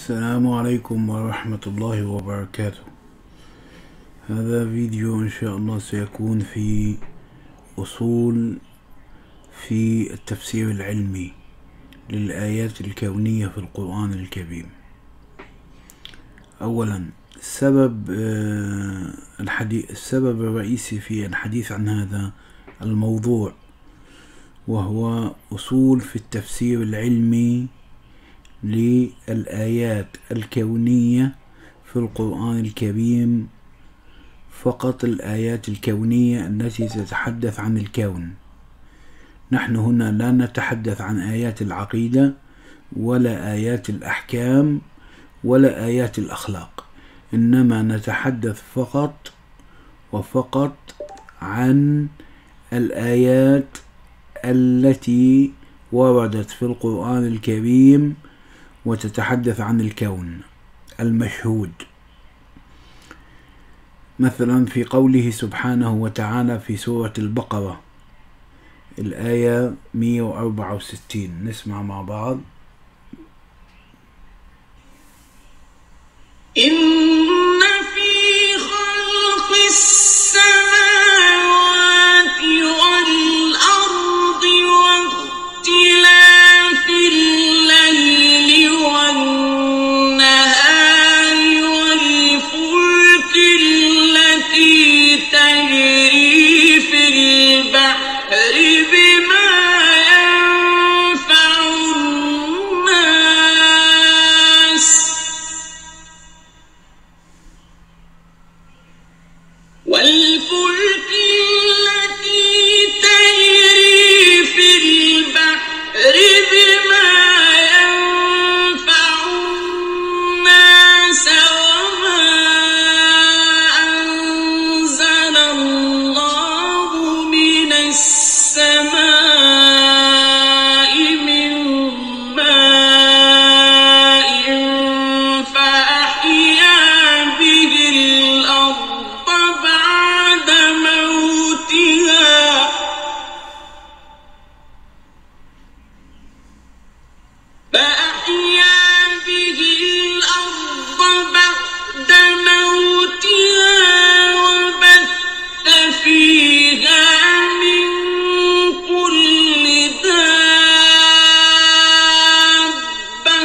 السلام عليكم ورحمة الله وبركاته. هذا فيديو إن شاء الله سيكون في أصول في التفسير العلمي للآيات الكونية في القرآن الكريم. أولا السبب الرئيسي في الحديث عن هذا الموضوع، وهو أصول في التفسير العلمي للآيات الكونية في القرآن الكريم، فقط الآيات الكونية التي تتحدث عن الكون. نحن هنا لا نتحدث عن آيات العقيدة ولا آيات الأحكام ولا آيات الأخلاق، إنما نتحدث فقط وفقط عن الآيات التي وردت في القرآن الكريم وتتحدث عن الكون المشهود. مثلا في قوله سبحانه وتعالى في سورة البقرة الآية 164، نسمع مع بعض. إن في خلق السماوات والأرض واختلاف الليل والنهار والفلك التي تجري في البحر بما ينفع الناس والفلك التي تجري في البحر بما ينفع الناس وما أنزل الله من السماء من ماء فأحيا به الأرض بعد موتها وبث فيها من كل دابة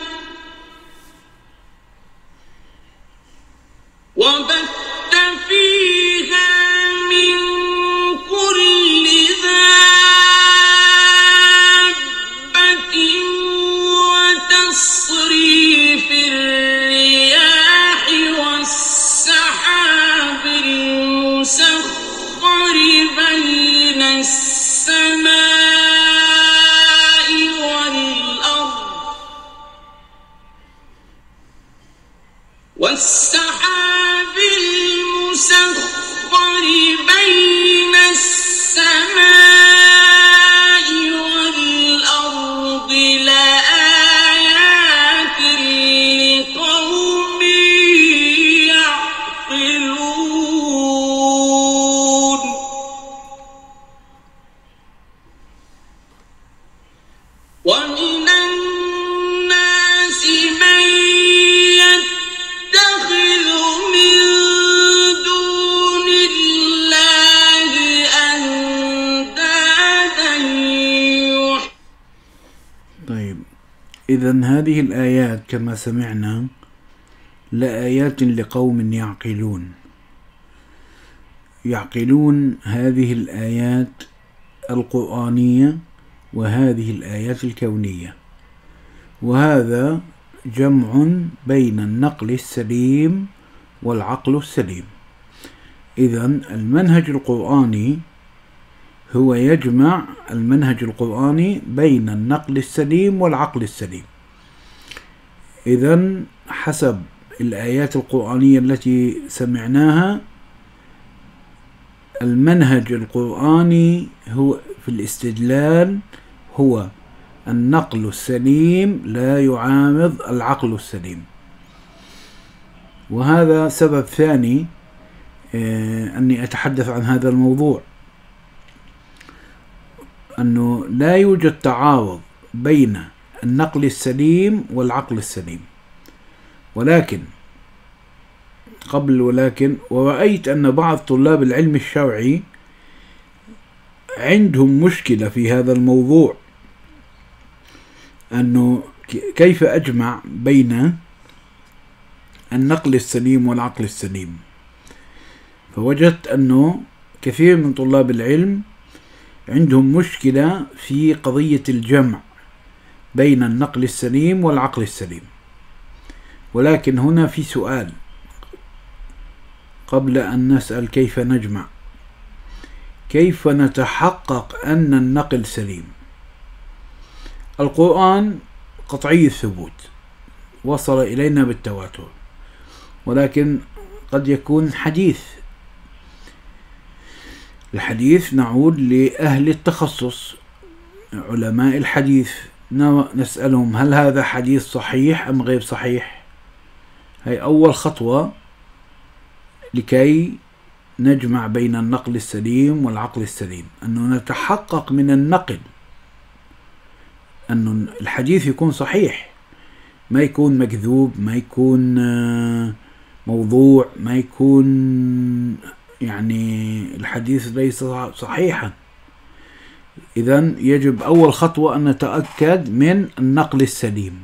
وتصريف الرياح والسحاب المسخر بين السماء والأرض لآيات لقوم يعقلون. ومن الناس من يتخذ من دون الله أندادا طيب، إذن هذه الآيات كما سمعنا لآيات لقوم يعقلون هذه الآيات القرآنية وهذه الآيات الكونية، وهذا جمع بين النقل السليم والعقل السليم. إذن المنهج القرآني هو يجمع المنهج القرآني بين النقل السليم والعقل السليم. إذن حسب الآيات القرآنية التي سمعناها، المنهج القرآني هو في الاستدلال هو النقل السليم لا يعارض العقل السليم. وهذا سبب ثاني أني أتحدث عن هذا الموضوع، أنه لا يوجد تعارض بين النقل السليم والعقل السليم. ولكن ورأيت أن بعض طلاب العلم الشرعي عندهم مشكلة في هذا الموضوع، أنه كيف أجمع بين النقل السليم والعقل السليم. فوجدت أنه كثير من طلاب العلم عندهم مشكلة في قضية الجمع بين النقل السليم والعقل السليم. ولكن هنا في سؤال قبل أن نسأل كيف نجمع. كيف نتحقق أن النقل سليم؟ القرآن قطعي الثبوت، وصل إلينا بالتواتر، ولكن قد يكون حديث. الحديث نعود لأهل التخصص، علماء الحديث، نسألهم هل هذا حديث صحيح أم غير صحيح. هي أول خطوة لكي نجمع بين النقل السليم والعقل السليم، أنه نتحقق من النقل، أنه الحديث يكون صحيح، ما يكون مكذوب، ما يكون موضوع، ما يكون يعني الحديث ليس صحيحا. إذن يجب أول خطوة أن نتأكد من النقل السليم.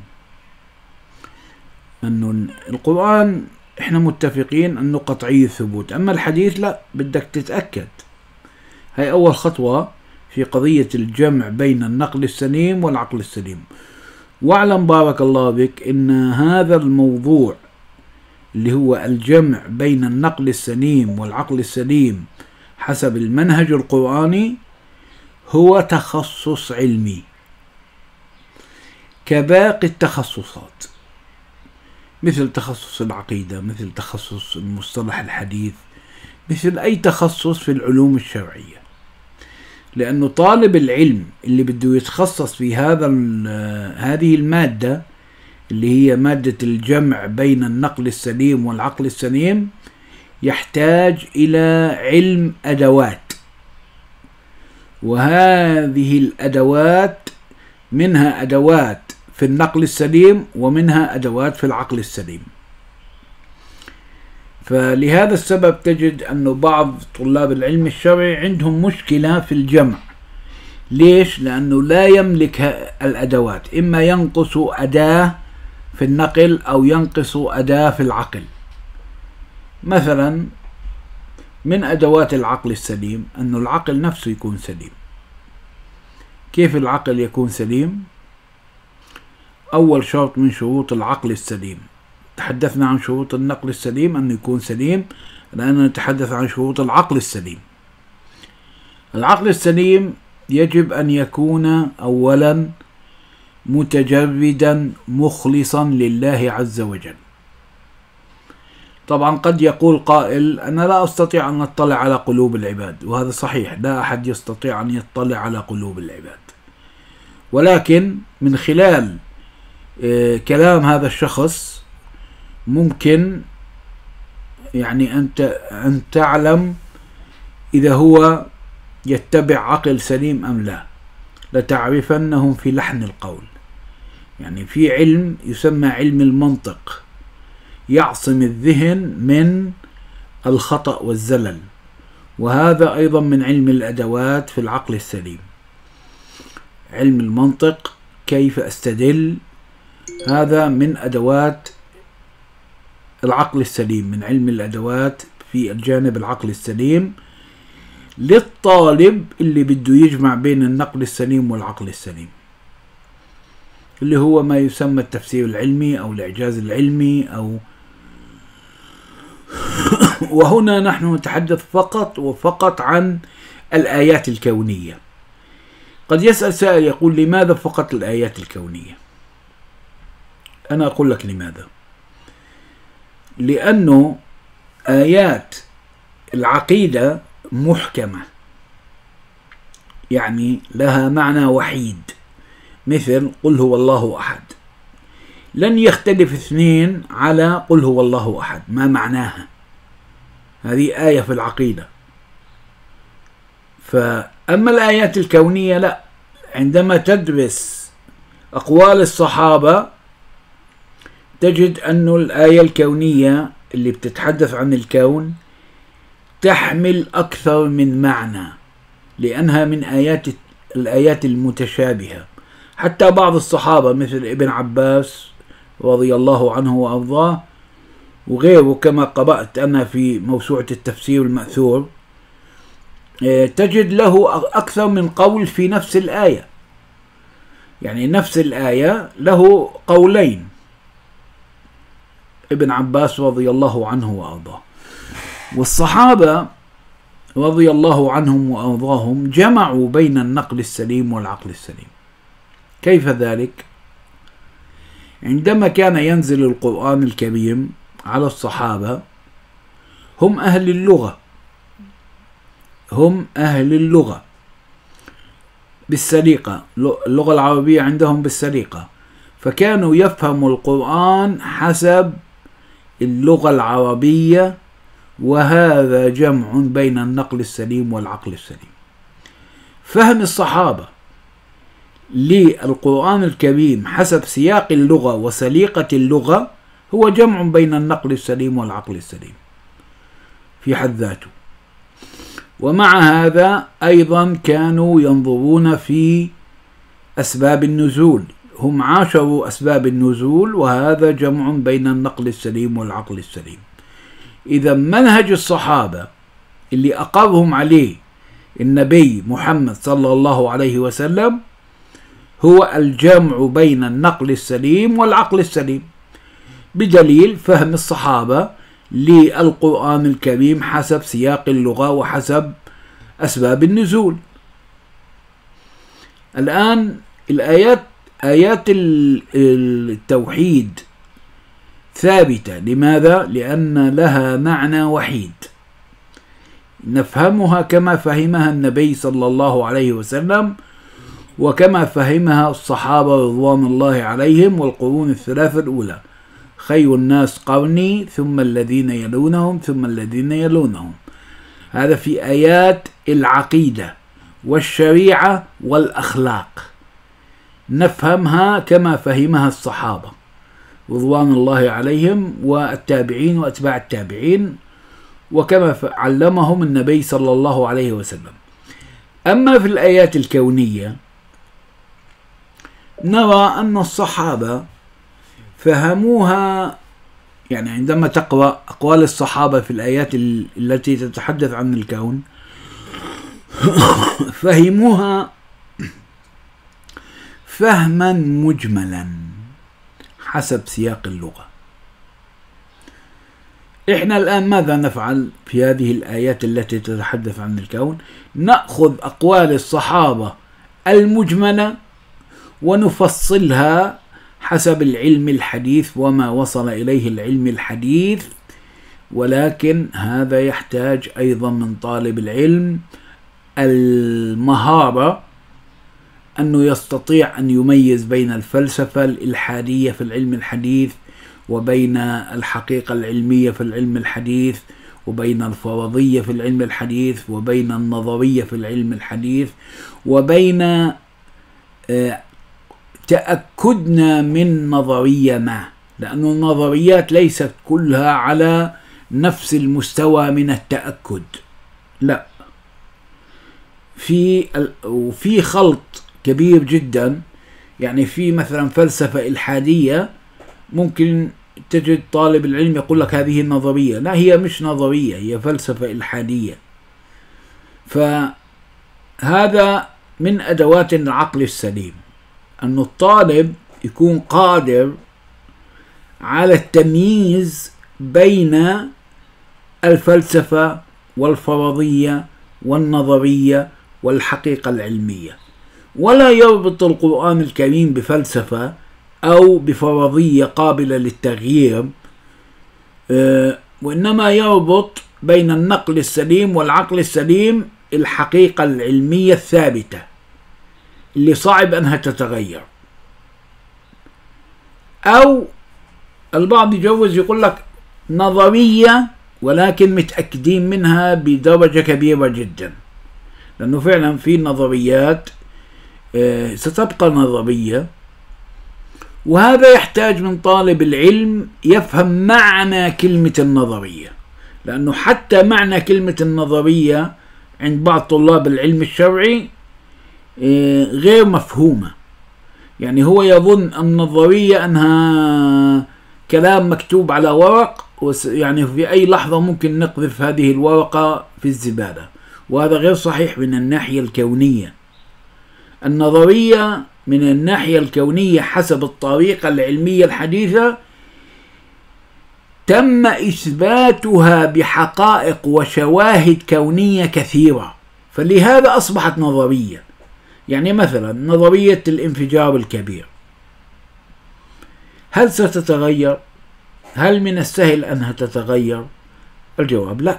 أنه القرآن إحنا متفقين أنه قطعي الثبوت، أما الحديث لا، بدك تتأكد. هاي أول خطوة في قضية الجمع بين النقل السليم والعقل السليم. واعلم بارك الله بك إن هذا الموضوع اللي هو الجمع بين النقل السليم والعقل السليم حسب المنهج القرآني هو تخصص علمي كباقي التخصصات، مثل تخصص العقيدة، مثل تخصص المصطلح الحديث، مثل أي تخصص في العلوم الشرعية. لأنه طالب العلم اللي بده يتخصص في هذه المادة اللي هي مادة الجمع بين النقل السليم والعقل السليم يحتاج إلى علم أدوات، وهذه الأدوات منها أدوات في النقل السليم ومنها أدوات في العقل السليم. فلهذا السبب تجد أن بعض طلاب العلم الشرعي عندهم مشكلة في الجمع. ليش؟ لأنه لا يملك الأدوات، إما ينقص أداة في النقل أو ينقص أداة في العقل. مثلا من أدوات العقل السليم أن العقل نفسه يكون سليم. كيف العقل يكون سليم؟ أول شرط من شروط العقل السليم، تحدثنا عن شروط النقل السليم أنه يكون سليم، الآن نتحدث عن شروط العقل السليم. العقل السليم يجب أن يكون أولا متجردا مخلصا لله عز وجل. طبعا قد يقول قائل أنا لا أستطيع أن أطلع على قلوب العباد، وهذا صحيح، لا أحد يستطيع أن يطلع على قلوب العباد، ولكن من خلال كلام هذا الشخص ممكن يعني أن تعلم إذا هو يتبع عقل سليم أم لا، لتعرفنهم في لحن القول. يعني في علم يسمى علم المنطق، يعصم الذهن من الخطأ والزلل، وهذا أيضا من علم الأدوات في العقل السليم. علم المنطق، كيف أستدل، هذا من أدوات العقل السليم، من علم الأدوات في الجانب العقل السليم للطالب اللي بده يجمع بين النقل السليم والعقل السليم، اللي هو ما يسمى التفسير العلمي أو الإعجاز العلمي أو وهنا نحن نتحدث فقط عن الآيات الكونية. قد يسأل سائل يقول لماذا فقط الآيات الكونية؟ أنا أقول لك لماذا. لأنه آيات العقيدة محكمة، يعني لها معنى وحيد، مثل قل هو الله أحد، لن يختلف اثنين على قل هو الله أحد ما معناها، هذه آية في العقيدة. فأما الآيات الكونية لا، عندما تدرس أقوال الصحابة تجد أن الآية الكونية اللي بتتحدث عن الكون تحمل أكثر من معنى، لأنها من الآيات المتشابهة. حتى بعض الصحابة مثل ابن عباس رضي الله عنه وأرضاه وغيره، كما قرأت أنا في موسوعة التفسير المأثور، تجد له أكثر من قول في نفس الآية، يعني نفس الآية له قولين، ابن عباس رضي الله عنه وأرضاه. والصحابة رضي الله عنهم وأرضاهم جمعوا بين النقل السليم والعقل السليم. كيف ذلك؟ عندما كان ينزل القرآن الكريم على الصحابة، هم أهل اللغة بالسليقة، اللغة العربية عندهم بالسليقة، فكانوا يفهموا القرآن حسب اللغة العربية، وهذا جمع بين النقل السليم والعقل السليم. فهم الصحابة للقرآن الكريم حسب سياق اللغة وسليقة اللغة هو جمع بين النقل السليم والعقل السليم في حد ذاته. ومع هذا أيضا كانوا ينظرون في أسباب النزول، هم عاشروا أسباب النزول، وهذا جمع بين النقل السليم والعقل السليم. إذا منهج الصحابة اللي أقرهم عليه النبي محمد صلى الله عليه وسلم هو الجمع بين النقل السليم والعقل السليم، بدليل فهم الصحابة للقرآن الكريم حسب سياق اللغة وحسب أسباب النزول. الآن آيات التوحيد ثابتة. لماذا؟ لأن لها معنى وحيد، نفهمها كما فهمها النبي صلى الله عليه وسلم وكما فهمها الصحابة رضوان الله عليهم والقرون الثلاثة الأولى: خير الناس قرني ثم الذين يلونهم ثم الذين يلونهم. هذا في آيات العقيدة والشريعة والأخلاق، نفهمها كما فهمها الصحابة رضوان الله عليهم والتابعين وأتباع التابعين، وكما علمهم النبي صلى الله عليه وسلم. أما في الآيات الكونية نرى أن الصحابة فهموها، يعني عندما تقرأ أقوال الصحابة في الآيات التي تتحدث عن الكون فهموها فهما مجملا حسب سياق اللغة. إحنا الآن ماذا نفعل في هذه الآيات التي تتحدث عن الكون؟ نأخذ أقوال الصحابة المجملة ونفصلها حسب العلم الحديث وما وصل إليه العلم الحديث، ولكن هذا يحتاج أيضا من طالب العلم المهارة أنه يستطيع أن يميز بين الفلسفة الإلحادية في العلم الحديث وبين الحقيقة العلمية في العلم الحديث وبين الفرضية في العلم الحديث وبين النظرية في العلم الحديث وبين تأكدنا من نظرية ما، لأن النظريات ليست كلها على نفس المستوى من التأكد، لا، في خلط كبير جدا. يعني في مثلا فلسفة إلحادية ممكن تجد طالب العلم يقول لك هذه النظرية، لا، هي مش نظرية، هي فلسفة إلحادية. فهذا من أدوات العقل السليم، أن الطالب يكون قادر على التمييز بين الفلسفة والفرضية والنظرية والحقيقة العلمية، ولا يربط القرآن الكريم بفلسفة أو بفرضية قابلة للتغيير، وإنما يربط بين النقل السليم والعقل السليم، الحقيقة العلمية الثابتة اللي صعب أنها تتغير. أو البعض يجوز يقول لك نظرية ولكن متأكدين منها بدرجة كبيرة جدا، لأنه فعلا في نظريات ستبقى نظرية وهذا يحتاج من طالب العلم يفهم معنى كلمة النظرية، لأنه حتى معنى كلمة النظرية عند بعض طلاب العلم الشرعي غير مفهومة. يعني هو يظن النظرية أنها كلام مكتوب على ورق، يعني في أي لحظة ممكن نقذف هذه الورقة في الزبالة، وهذا غير صحيح من الناحية الكونية. النظرية من الناحية الكونية حسب الطريقة العلمية الحديثة تم إثباتها بحقائق وشواهد كونية كثيرة، فلهذا أصبحت نظرية. يعني مثلا نظرية الانفجار الكبير، هل ستتغير؟ هل من السهل أنها تتغير؟ الجواب لا،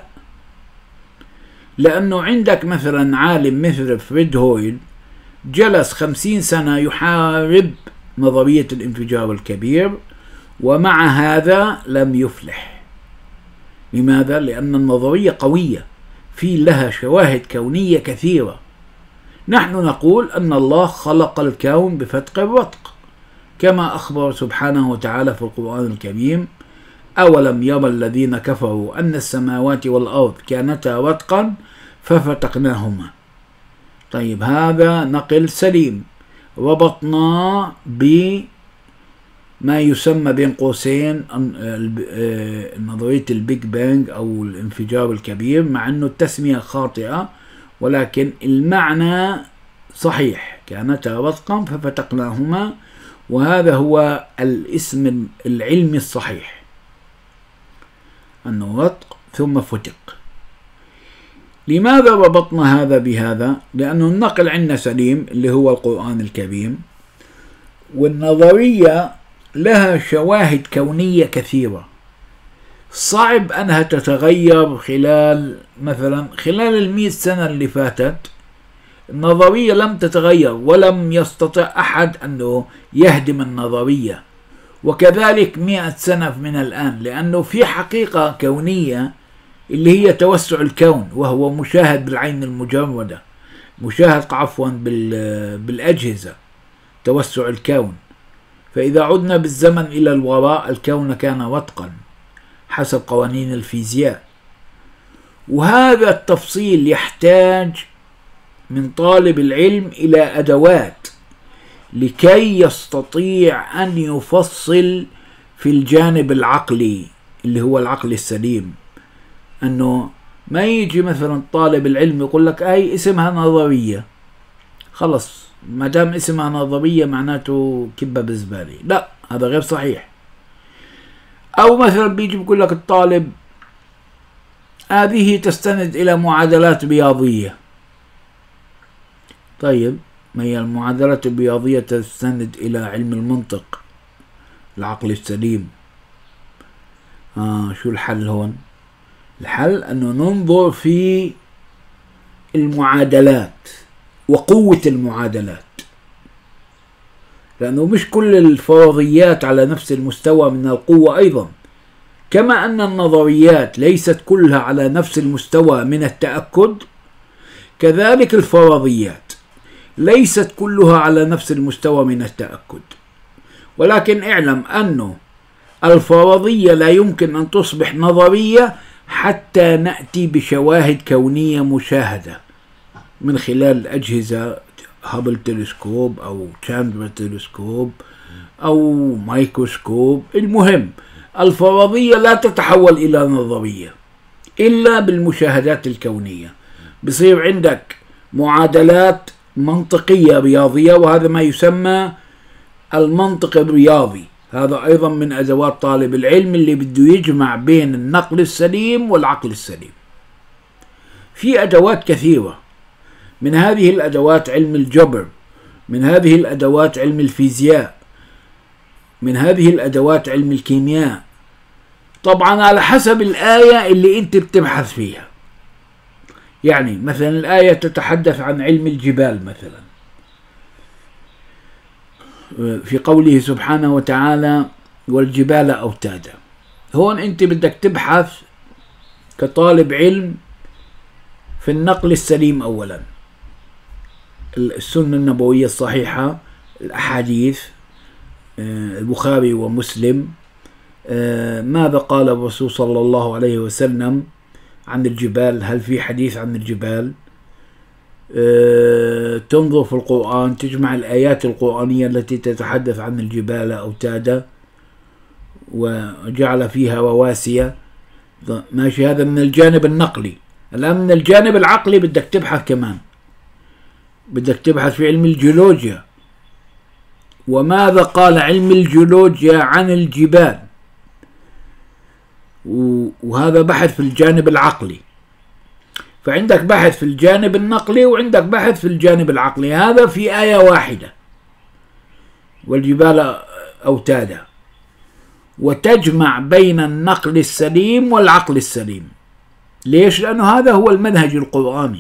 لأنه عندك مثلا عالم مثل فريد هويل جلس 50 سنة يحارب نظرية الانفجار الكبير، ومع هذا لم يفلح. لماذا؟ لأن النظرية قوية، في لها شواهد كونية كثيرة. نحن نقول أن الله خلق الكون بفتق الرتق، كما أخبر سبحانه وتعالى في القرآن الكريم: أولم يرى الذين كفروا أن السماوات والأرض كانتا رتقا ففتقناهما. طيب هذا نقل سليم، ربطنا بما يسمى بين قوسين نظرية البيج بانج أو الانفجار الكبير، مع أنه التسمية خاطئة ولكن المعنى صحيح، كانتا رتقا ففتقناهما، وهذا هو الاسم العلمي الصحيح، أنه رتق ثم فتق. لماذا ربطنا هذا بهذا؟ لأنه النقل عندنا سليم اللي هو القرآن الكريم، والنظرية لها شواهد كونية كثيرة، صعب أنها تتغير خلال مثلا خلال 100 سنة اللي فاتت. النظرية لم تتغير ولم يستطع أحد أنه يهدم النظرية، وكذلك 100 سنة من الآن، لأنه في حقيقة كونية اللي هي توسع الكون، وهو مشاهد بالعين المجردة، مشاهد عفوا بالأجهزة، توسع الكون. فإذا عدنا بالزمن إلى الوراء الكون كان رتقا حسب قوانين الفيزياء. وهذا التفصيل يحتاج من طالب العلم إلى أدوات لكي يستطيع أن يفصل في الجانب العقلي اللي هو العقل السليم، أنه ما يجي مثلا طالب العلم يقول لك أي اسمها نظرية، خلص ما دام اسمها نظرية معناته كبة بزبالة. لا، هذا غير صحيح. أو مثلا بيجي بيقول لك الطالب هذه تستند إلى معادلات رياضية. طيب ما هي المعادلات الرياضية تستند إلى علم المنطق، العقل السليم. شو الحل هون؟ الحل أنه ننظر في المعادلات وقوة المعادلات، لأنه مش كل الفرضيات على نفس المستوى من القوة أيضا، كما أن النظريات ليست كلها على نفس المستوى من التأكد، كذلك الفرضيات ليست كلها على نفس المستوى من التأكد. ولكن اعلم أنه الفرضية لا يمكن أن تصبح نظرية حتى نأتي بشواهد كونية مشاهدة من خلال أجهزة هابل تلسكوب أو تشاندلر تلسكوب أو مايكروسكوب. المهم الفرضية لا تتحول إلى نظرية إلا بالمشاهدات الكونية. بصير عندك معادلات منطقية رياضية، وهذا ما يسمى المنطق الرياضي. هذا أيضا من أدوات طالب العلم اللي بده يجمع بين النقل السليم والعقل السليم. في أدوات كثيرة، من هذه الأدوات علم الجبر، من هذه الأدوات علم الفيزياء، من هذه الأدوات علم الكيمياء، طبعا على حسب الآية اللي أنت بتبحث فيها. يعني مثلا الآية تتحدث عن علم الجبال مثلا، في قوله سبحانه وتعالى والجبال أوتادا. هون أنت بدك تبحث كطالب علم في النقل السليم أولا، السنة النبوية الصحيحة، الأحاديث، البخاري ومسلم ماذا قال الرسول صلى الله عليه وسلم عن الجبال؟ هل في حديث عن الجبال؟ تنظر في القرآن تجمع الآيات القرآنية التي تتحدث عن الجبال أوتادا وجعل فيها رواسي. ماشي، هذا من الجانب النقلي. الآن من الجانب العقلي بدك تبحث كمان، بدك تبحث في علم الجيولوجيا، وماذا قال علم الجيولوجيا عن الجبال، وهذا بحث في الجانب العقلي. فعندك بحث في الجانب النقلي وعندك بحث في الجانب العقلي، هذا في آية واحدة، والجبال أوتادا، وتجمع بين النقل السليم والعقل السليم. ليش؟ لأنه هذا هو المنهج القرآني،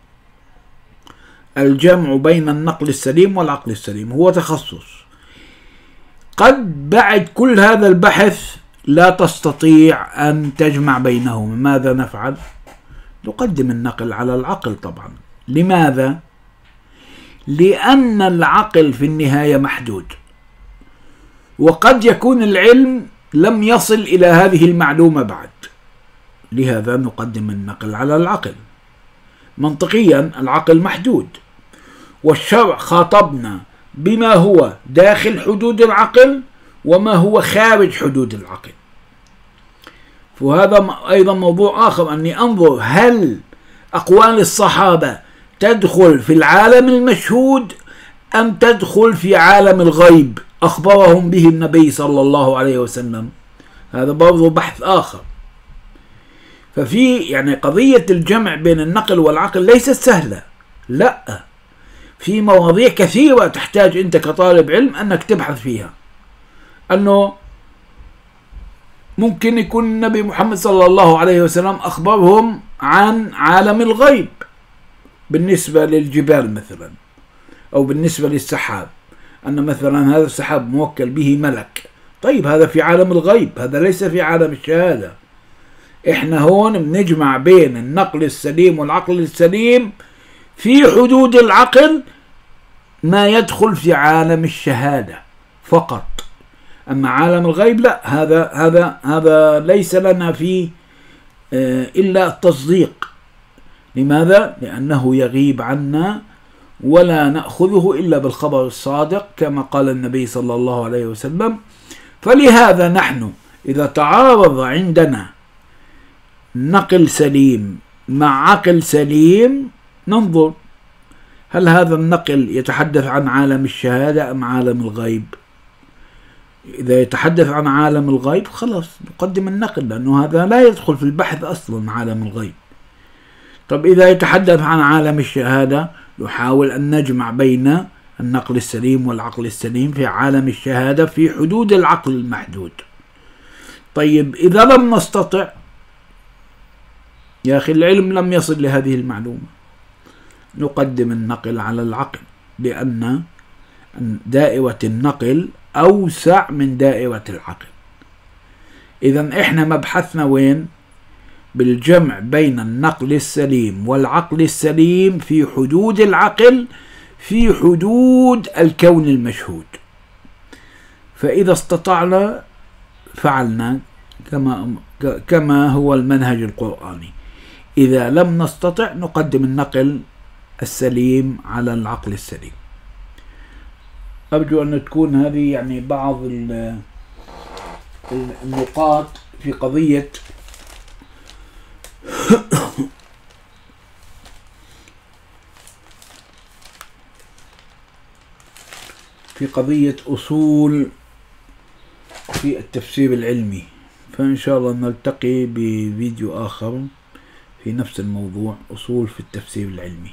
الجمع بين النقل السليم والعقل السليم هو تخصص. قد بعد كل هذا البحث لا تستطيع أن تجمع بينهما، ماذا نفعل؟ نقدم النقل على العقل طبعا. لماذا؟ لأن العقل في النهاية محدود، وقد يكون العلم لم يصل إلى هذه المعلومة بعد، لهذا نقدم النقل على العقل. منطقيا العقل محدود، والشرع خاطبنا بما هو داخل حدود العقل وما هو خارج حدود العقل. وهذا أيضا موضوع آخر، أني أنظر هل أقوال الصحابة تدخل في العالم المشهود أم تدخل في عالم الغيب أخبرهم به النبي صلى الله عليه وسلم. هذا برضو بحث آخر. ففي يعني قضية الجمع بين النقل والعقل ليست سهلة، لا، في مواضيع كثيرة تحتاج أنت كطالب علم أنك تبحث فيها. أنه ممكن يكون النبي محمد صلى الله عليه وسلم أخبرهم عن عالم الغيب بالنسبة للجبال مثلا، أو بالنسبة للسحاب، أن مثلا هذا السحاب موكل به ملك. طيب هذا في عالم الغيب، هذا ليس في عالم الشهادة. إحنا هون بنجمع بين النقل السليم والعقل السليم في حدود العقل، ما يدخل في عالم الشهادة فقط. أما عالم الغيب لا، هذا ليس لنا فيه إلا التصديق. لماذا؟ لأنه يغيب عنا ولا نأخذه إلا بالخبر الصادق كما قال النبي صلى الله عليه وسلم. فلهذا نحن إذا تعارض عندنا نقل سليم مع عقل سليم ننظر هل هذا النقل يتحدث عن عالم الشهادة أم عالم الغيب. إذا يتحدث عن عالم الغيب خلاص نقدم النقل، لأنه هذا لا يدخل في البحث أصلا عالم الغيب. طب إذا يتحدث عن عالم الشهادة نحاول أن نجمع بين النقل السليم والعقل السليم في عالم الشهادة في حدود العقل المحدود. طيب إذا لم نستطع، يا أخي العلم لم يصل لهذه المعلومة، نقدم النقل على العقل، لأن دائرة النقل أوسع من دائرة العقل. إذن إحنا مبحثنا وين؟ بالجمع بين النقل السليم والعقل السليم في حدود العقل، في حدود الكون المشهود. فإذا استطعنا فعلنا كما هو المنهج القرآني. إذا لم نستطع نقدم النقل السليم على العقل السليم. أرجو أن تكون هذه يعني بعض النقاط في قضية أصول في التفسير العلمي. فإن شاء الله نلتقي بفيديو آخر في نفس الموضوع، أصول في التفسير العلمي.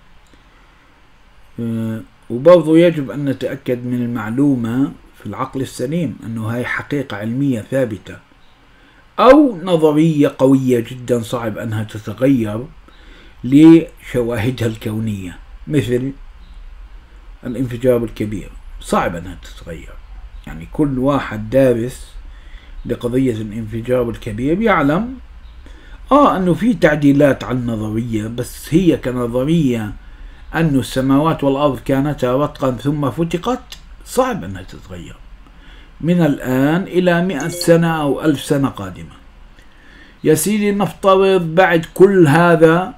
وبرضو يجب أن نتأكد من المعلومة في العقل السليم أنه هاي حقيقة علمية ثابتة أو نظرية قوية جدا صعب أنها تتغير لشواهدها الكونية، مثل الانفجار الكبير صعب أنها تتغير. يعني كل واحد دارس لقضية الانفجار الكبير يعلم أنه في تعديلات على النظرية، بس هي كنظرية أن السماوات والأرض كانتا رتقا ثم فتقت صعب أنها تتغير. من الآن إلى 100 سنة أو 1000 سنة قادمة. يا سيدي نفترض بعد كل هذا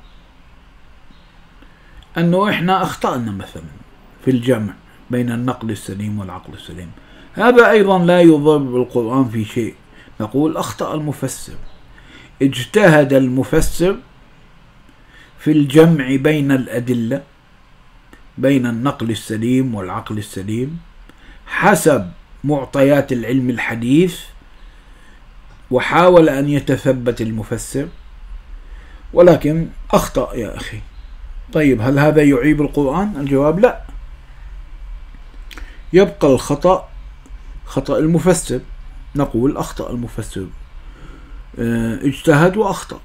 أنه إحنا أخطأنا مثلا في الجمع بين النقل السليم والعقل السليم، هذا أيضا لا يضر بالقرآن في شيء. نقول أخطأ المفسر، اجتهد المفسر في الجمع بين الأدلة، بين النقل السليم والعقل السليم حسب معطيات العلم الحديث، وحاول أن يتثبت المفسر، ولكن أخطأ يا أخي. طيب هل هذا يعيب القرآن؟ الجواب لا، يبقى الخطأ خطأ المفسر. نقول أخطأ المفسر، اجتهد وأخطأ.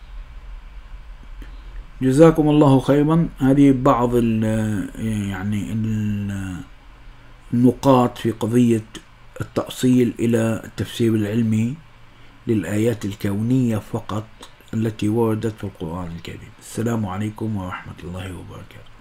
جزاكم الله خيرا. هذه بعض يعني النقاط في قضية التأصيل إلى التفسير العلمي للآيات الكونية فقط التي وردت في القرآن الكريم. السلام عليكم ورحمة الله وبركاته.